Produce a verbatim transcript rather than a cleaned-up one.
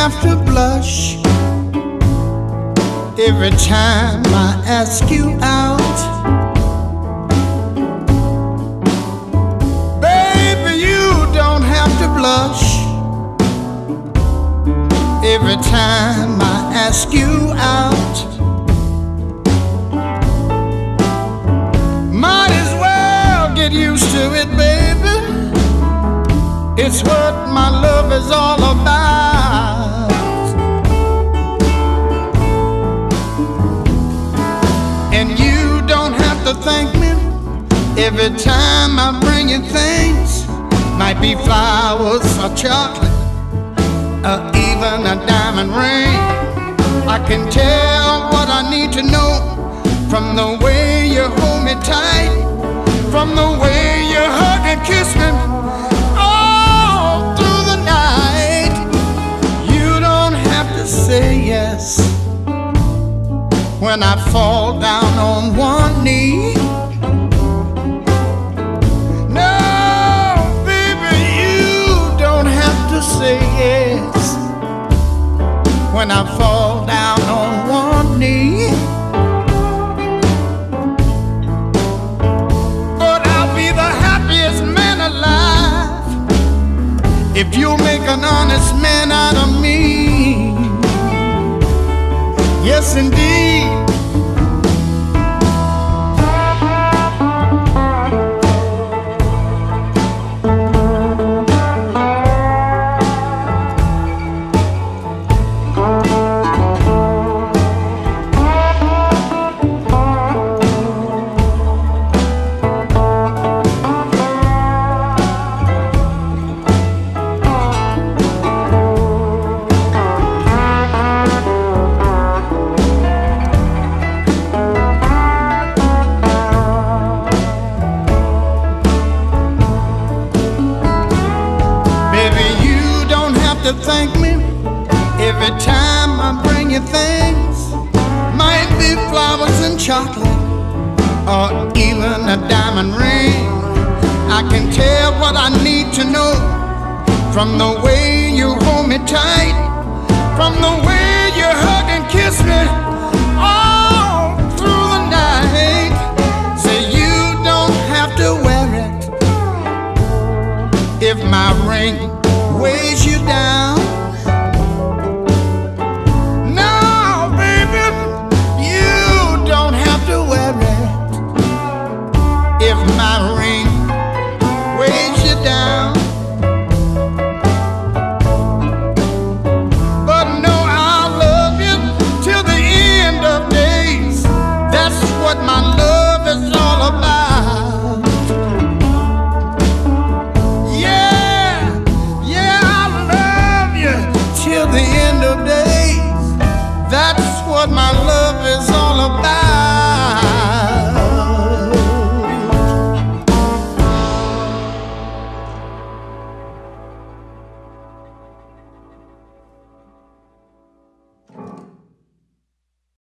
have to blush every time I ask you out. Baby, you don't have to blush every time I ask you out. Might as well get used to it, baby. It's what my love is all about. And you don't have to thank me every time I bring you things. Might be flowers or chocolate or even a diamond ring. I can tell what I need to know from the way you hold me tight, from the way you hug and kiss me all through the night. You don't have to say yes when I fall down on one knee. No, baby, you don't have to say yes when I fall down on one knee. But I'll be the happiest man alive if you make an honest man out of me. Yes, indeed. To thank me every time I bring you things. Might be flowers and chocolate or even a diamond ring. I can tell what I need to know from the way you hold me tight, from the way you hug and kiss me all through the night. Say you don't have to wear it if my ring